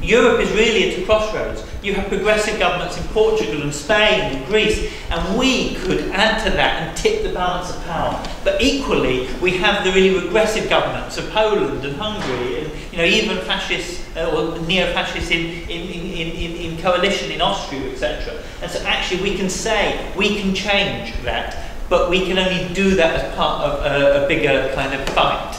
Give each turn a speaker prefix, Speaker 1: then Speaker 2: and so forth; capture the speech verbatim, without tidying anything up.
Speaker 1: Europe is really at a crossroads. You have progressive governments in Portugal and Spain and Greece, and we could add to that and tip the balance of power. But equally, we have the really regressive governments of Poland and Hungary, and you know, even fascists uh, or neo-fascists in, in, in, in, in coalition in Austria, et cetera. And so actually we can say we can change that, but we can only do that as part of a, a bigger kind of fight.